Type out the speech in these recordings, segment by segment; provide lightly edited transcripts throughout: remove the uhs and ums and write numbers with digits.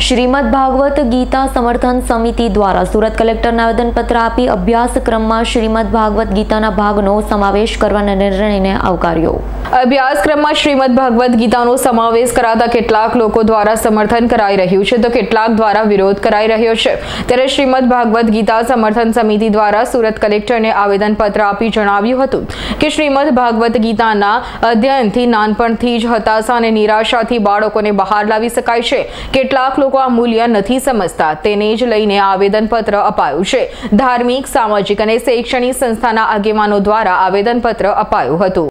શ્રીમદ ભાગવત ગીતા સમર્થન સમિતિ દ્વારા સુરત કલેક્ટરને આવેદનપત્ર આપી અભ્યાસક્રમમાં શ્રીમદ ભાગવત ગીતાના ભાગનો સમાવેશ કરવાના નિર્ણયને આવકાર્યો। અભ્યાસક્રમમાં શ્રીમદ ભાગવત ગીતાનો સમાવેશ કરાતા કેટલાક લોકો દ્વારા સમર્થન કરાઈ રહ્યું છે તો કેટલાક દ્વારા વિરોધ કરાઈ રહ્યો છે। ત્યારે શ્રીમદ ભાગવત ગીતા સમર્થન સમિતિ દ્વારા સુરત કલેક્ટરને આવેદનપત્ર આપી જણાવ્યું હતું કે શ્રીમદ ભાગવત ગીતાના અધ્યયનથી નાનપણથી જ હતાશા અને નિરાશાથી બાળકોને બહાર લાવી શકાય છે। કેટલાક લોકો આ મૂલ્ય નથી સમજતા, તેને જ લઈને આવેદનપત્ર અપાયું છે। ધાર્મિક, સામાજિક અને શૈક્ષણિક સંસ્થાના આગેવાનો દ્વારા આવેદનપત્ર અપાયું હતું।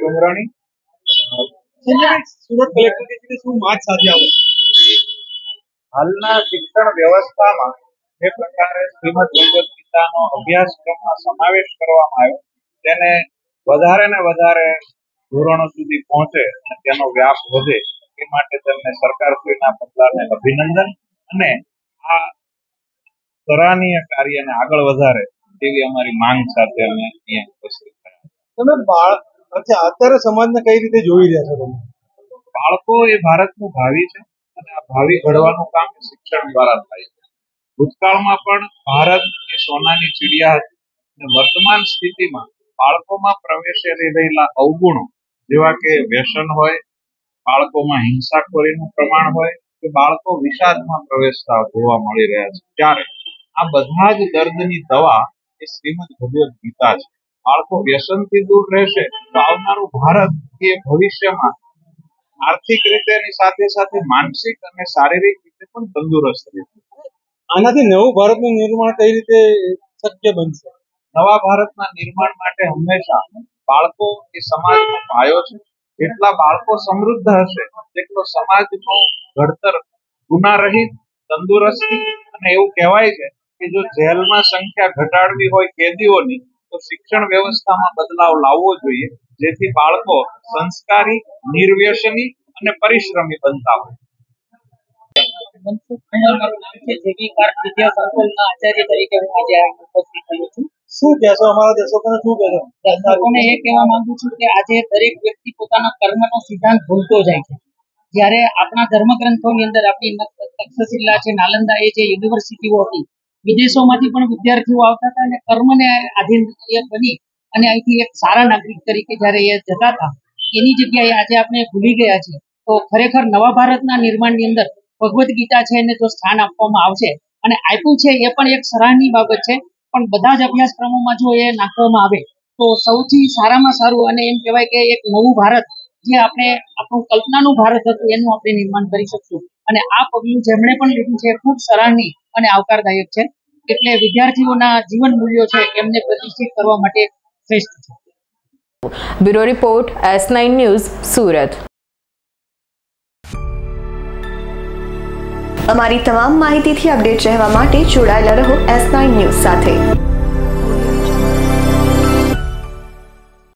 હાલના શિક્ષણ વ્યવસ્થામાં જે પ્રકારે શ્રીમદ ભગવદ ગીતાનો અભ્યાસક્રમમાં સમાવેશ કરવામાં આવ્યો તેને વધારે ને વધારે ધોરણો સુધી પહોંચે અને તેનો વ્યાપ વધે એ માટે તેમને સરકારશ્રીના પગલાને અભિનંદન અને આ સરાહનીય કાર્યને આગળ વધારે તેવી અમારી માંગ સાથે અમે અહીંયા ઉપસ્થિત થયા। તમે અત્યારે સમાજને કઈ રીતે જોઈ રહ્યા છો? બાળકો એ ભારતનું ભાવિ છે અને આ ભાવિ ઘડવાનું કામ શિક્ષણ દ્વારા થાય છે। ભૂતકાળમાં પણ ભારત એ સોનાની ચીડિયા હતી અને વર્તમાન સ્થિતિમાં બાળકોમાં પ્રવેશી રહેલા અવગુણો જેવા કે વ્યસન હોય, બાળકોમાં હિંસાખોરીનું પ્રમાણ હોય કે બાળકો વિષાદમાં પ્રવેશતા જોવા મળી રહ્યા છે। ત્યારે આ બધા જ દર્દની દવા એ શ્રીમદ ભગવદ ગીતા છે। બાળકો વ્યસનથી દૂર રહેશે તો આવનારું ભારત એ ભવિષ્યમાં આર્થિક રીતેની સાથે સાથે માનસિક અને શારીરિક રીતે પણ તંદુરસ્ત રહેશે। આનાથી નવું ભારતનું નિર્માણ કઈ રીતે શક્ય બનશે? નવા ભારતના નિર્માણ માટે હંમેશા બાળકો એ સમાજનો પાયો છે। જેટલા બાળકો સમૃદ્ધ હશે તેટલો સમાજનો ઘડતર ગુનારહિત, તંદુરસ્તી અને એવું કહેવાય છે કે જો જેલમાં સંખ્યા ઘટાડવી હોય કેદીઓની તો શિક્ષણ વ્યવસ્થામાં બદલાવ લાવવો જોઈએ, જેથી બાળકો સંસ્કારી, નિર્વ્યસની અને પરિશ્રમી બનતા હોય। શું કહેશો અમારા દર્શકોને? શું કહેશો? દર્શકોને એ કહેવા માંગુ છું કે આજે દરેક વ્યક્તિ પોતાના કર્મનો સિદ્ધાંત ભૂલતો જાય છે। જ્યારે આપણા ધર્મગ્રંથોની અંદર આપણી તક્ષશિલા છે, નાલંદા એ જે યુનિવર્સિટીઓ હતી, વિદેશોમાંથી પણ વિદ્યાર્થીઓ આવતા હતા અને કર્મને આધીન બની અને અહીંથી એક સારા નાગરિક તરીકે જ્યારે એ જતા હતા, એની જગ્યાએ આજે આપણે ભૂલી ગયા છીએ। તો ખરેખર નવા ભારતના નિર્માણની અંદર ભગવદ્ ગીતા છે એને જો સ્થાન આપવામાં આવશે અને આપ્યું છે એ પણ એક સરાહનીય બાબત છે, પણ બધા જ અભ્યાસક્રમોમાં જો એ નાખવામાં આવે તો સૌથી સારામાં સારું અને એમ કહેવાય કે એક નવું ભારત જે આપણે આપણું કલ્પનાનું ભારત હતું એનું આપણે નિર્માણ કરી શકશું। અને આ પગલું જેમણે પણ લીધું છે ખૂબ સરાહનીય અને આવકારદાયક છે। એટલે વિદ્યાર્થીઓના જીવન મૂલ્યો છે એમને પ્રતિષ્ઠિત કરવા માટે શ્રેષ્ઠ છે। Bureau report S9 news, Surat. અમારી તમામ માહિતીથી અપડેટ રહેવા માટે જોડાયેલા રહો S9 ન્યૂઝ સાથે।